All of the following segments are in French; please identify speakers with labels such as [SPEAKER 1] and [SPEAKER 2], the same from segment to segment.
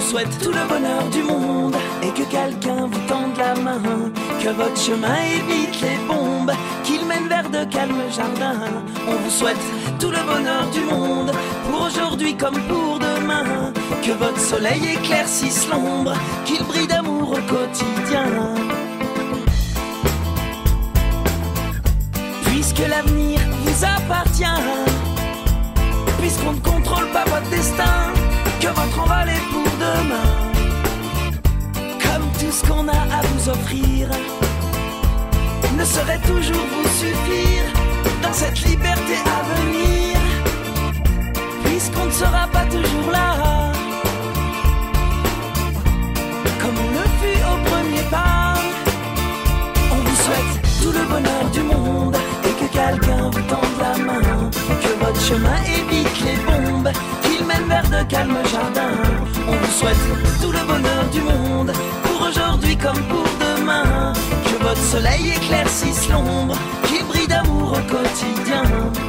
[SPEAKER 1] souhaite tout le bonheur du monde et que quelqu'un vous tende la main, que votre chemin évite les bombes, qu'il mène vers de calmes jardins. On vous souhaite tout le bonheur du monde, pour aujourd'hui comme pour demain, que votre soleil éclaircisse l'ombre, qu'il brille d'amour au quotidien. Puisque l'avenir vous appartient, puisqu'on ne contrôle pas votre destin, que votre envol est pour demain. Comme tout ce qu'on a à vous offrir ne saurait toujours vous suffire dans cette liberté à venir, puisqu'on ne sera pas toujours là comme on le fut au premier pas. On vous souhaite tout le bonheur du monde et que quelqu'un vous tende la main, que votre chemin évite les bombes, qu'il mène vers de calmes jardins. On vous souhaite tout le bonheur du monde, pour aujourd'hui comme pour demain, que votre soleil éclaircisse l'ombre, qu'il brille d'amour au quotidien.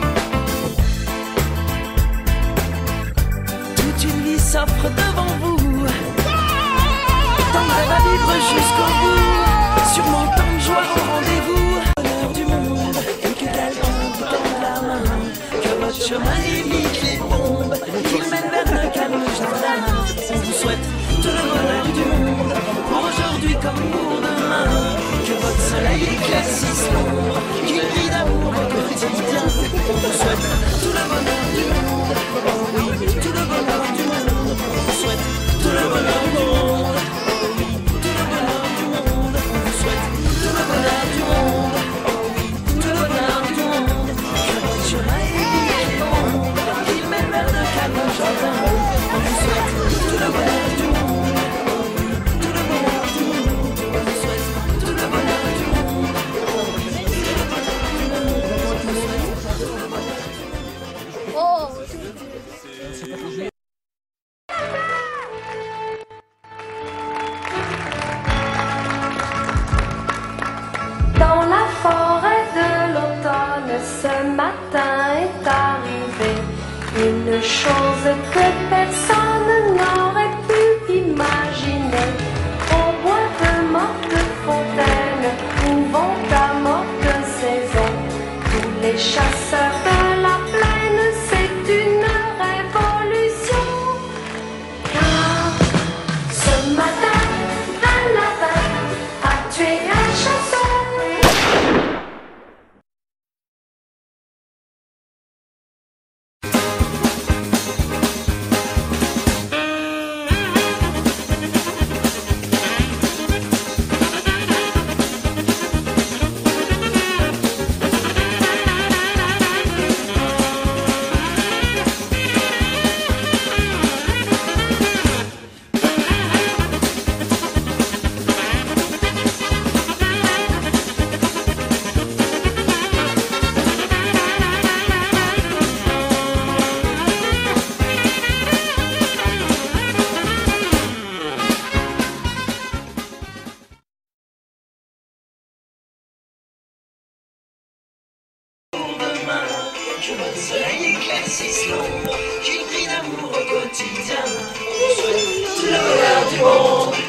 [SPEAKER 1] Toute une vie s'offre devant vous, tant de rêves à vivre jusqu'au bout, sûrement tant de joie au rendez-vous. Bonheur du monde et que quelqu'un vous tende la main, que votre chemin évite les bombes, qu'il mène vers de calmes jardins. On vous souhaite tout le bonheur du monde, pour aujourd'hui comme pour demain, que votre soleil éclaircisse l'ombre, qu'il brille d'amour au quotidien. On vous souhaite tout le bonheur du monde, oh oui, tout le bonheur du monde. On vous souhaite tout le bonheur du monde, tout le bonheur du monde. On vous souhaite tout le bonheur du monde, oh oui, tout le bonheur du monde. Que votre chemin évite les bombes, qu'il mène vers de calmes jardins. On vous souhaite tout le bonheur du monde, oh oui, tout le bonheur du monde. On vous souhaite tout le bonheur du monde, oh oui, tout le bonheur du monde. On vous souhaite tout le bonheur du monde.
[SPEAKER 2] Oh.
[SPEAKER 3] Dans la forêt de l'automne, ce matin est arrivée une chose que personne n'aurait pu imaginer. Au bois de morte fontaine, où vont à morte saison, tous les chasseurs de la plaine, c'est une révolution. Car ce matin, un lapin a tué un chasseur.
[SPEAKER 1] Que votre soleil éclaircisse l'ombre, qu'il brille d'amour au quotidien. On vous souhaite tout le bonheur du monde.